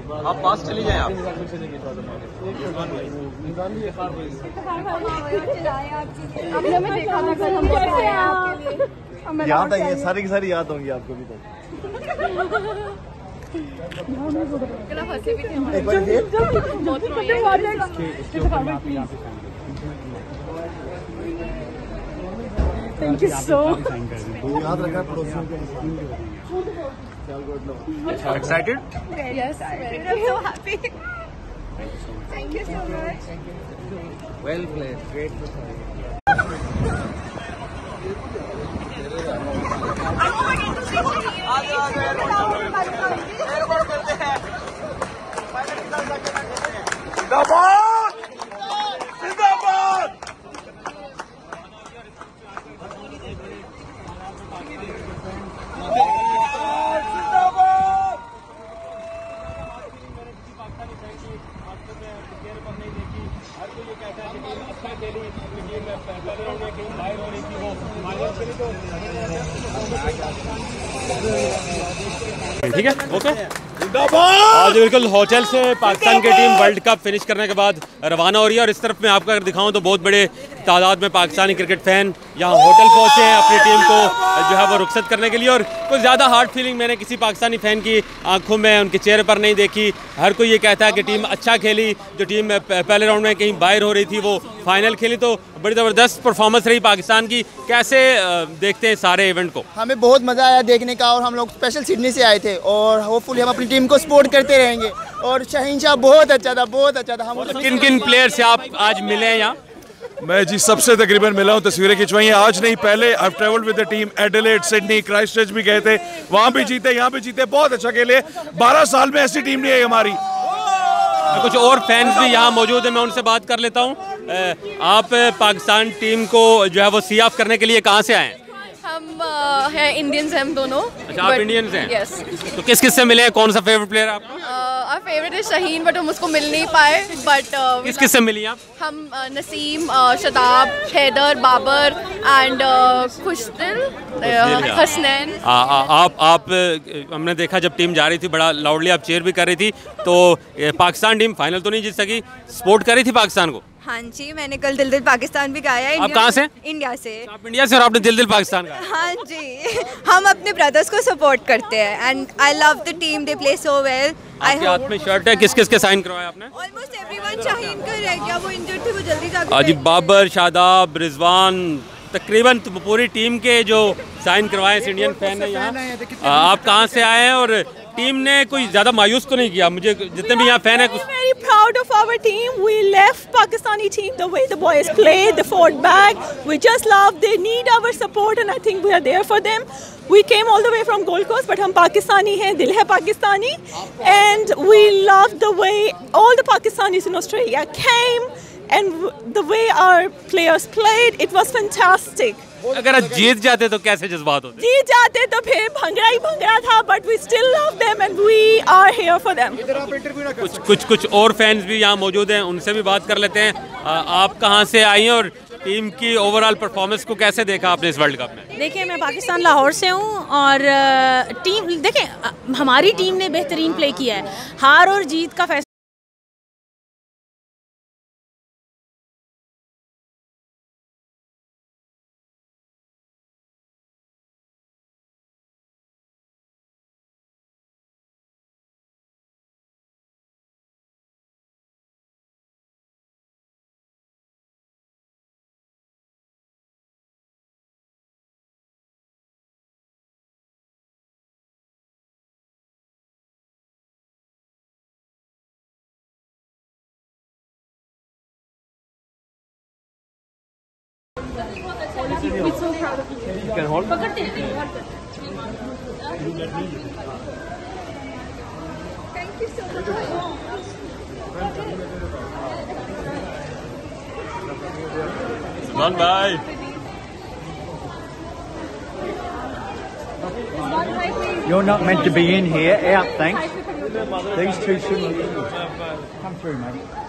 आप पास चली जाए आप। याद आई है, सारी की सारी याद होंगी आपको भी। तो एक बार थैंक यू सो याद रखना पड़ोसियों के। Excited? Yes, I'm so happy. Thank you so much. Well played. Great. ठीक है, ओके। आज बिल्कुल होटल से पाकिस्तान की टीम वर्ल्ड कप फिनिश करने के बाद रवाना हो रही है और इस तरफ मैं आपको अगर दिखाऊं तो बहुत बड़े तादाद में पाकिस्तानी क्रिकेट फैन यहाँ होटल पहुंचे हैं अपनी टीम को जो है वो रुखसत करने के लिए। और कुछ ज़्यादा हार्ड फीलिंग मैंने किसी पाकिस्तानी फ़ैन की आंखों में, उनके चेहरे पर नहीं देखी। हर कोई ये कहता है कि टीम अच्छा खेली। जो टीम पहले राउंड में कहीं बाहर हो रही थी वो फाइनल खेली, तो बड़ी ज़बरदस्त परफॉर्मेंस रही पाकिस्तान की। कैसे देखते हैं सारे इवेंट को? हमें बहुत मज़ा आया देखने का और हम लोग स्पेशल सिडनी से आए थे और होपफुली हम अपनी टीम को सपोर्ट करते रहेंगे। और शहीनशाह बहुत अच्छा था, बहुत अच्छा था। हम किन किन प्लेयर से आप आज मिले हैं यहाँ? मैं जी सबसे तकरीबन मिला हूँ, तस्वीरें खिंचवाई हैं। आज नहीं पहले I travelled with the team, Adelaide, Sydney, Christchurch भी गए थे, वहाँ भी जीते, यहाँ भी जीते, बहुत अच्छा खेले। 12 साल में ऐसी टीम नहीं है हमारी। कुछ और फैंस भी यहाँ मौजूद है, मैं उनसे बात कर लेता हूँ। आप पाकिस्तान टीम को जो है वो सी ऑफ करने के लिए कहाँ से आए हैं? हम हैं इंडियंस हैं हम दोनों। अच्छा, आप इंडियंस हैं? यस। तो किस किस से मिले हैं? कौन सा फेवरेट प्लेयर आपका? आवर फेवरेट है शाहीन, बट हम उसको मिल नहीं पाए। बट किस किस से मिली आप? हम नसीम, शदाब, हैदर, बाबर एंड खुशदिल, हसनैन। आप हमने देखा जब टीम जा रही थी बड़ा लाउडली आप चीयर भी कर रही थी, तो पाकिस्तान टीम फाइनल तो नहीं जीत सकी, सपोर्ट कर रही थी पाकिस्तान को? हाँ जी, मैंने कल दिल दिल पाकिस्तान भी गाया है। आप कहाँ से? इंडिया से। आप इंडिया से और आपने दिल दिल पाकिस्तान गाया? हाँ जी, हम अपने ब्रदर्स को सपोर्ट करते हैं and I love the team, they play so well. आपके हाथ में शर्ट है, किस किस के साइन करवाया आपने? Almost everyone. शाहीन का रह गया, वो इंजर्ड थे, वो जल्दी जाके जी बाबर, शादाब, रिजवान, तकरीबन पूरी टीम के जो साइन करवाए इंडियन फैन है यहाँ। आप कहाँ से आए हैं और टीम ने कोई ज़्यादा मायूस तो नहीं किया? मुझे जितने भी यहाँ फैन है, very proud of our team. We left Pakistani team the way the boys played, they fought back. We just love, they need our support and I think we are there for them. We came all the way from Gold Coast, but हम पाकिस्तानी हैं, दिल है Pakistani, and we love the way all the Pakistanis in Australia came and the way our players played. It was fantastic. अगर आप जीत जाते तो कैसे जज्बात होते? जीत जाते तो फिर भंगड़ा ही भंगड़ा था, but we still love them and we are here for them. कुछ और फैंस भी यहाँ मौजूद हैं, उनसे भी बात कर लेते हैं। आप कहाँ से आई हैं और टीम की ओवरऑल परफॉर्मेंस को कैसे देखा आपने इस वर्ल्ड कप में? देखिए, मैं पाकिस्तान लाहौर से हूँ और टीम देखें हमारी टीम ने बेहतरीन प्ले किया है। हार और जीत का फैसला We're so proud of you. You can hold. Thank you so much. Salman bhai. You're not meant to be in here. Out, thanks. These two shouldn't come through, mate.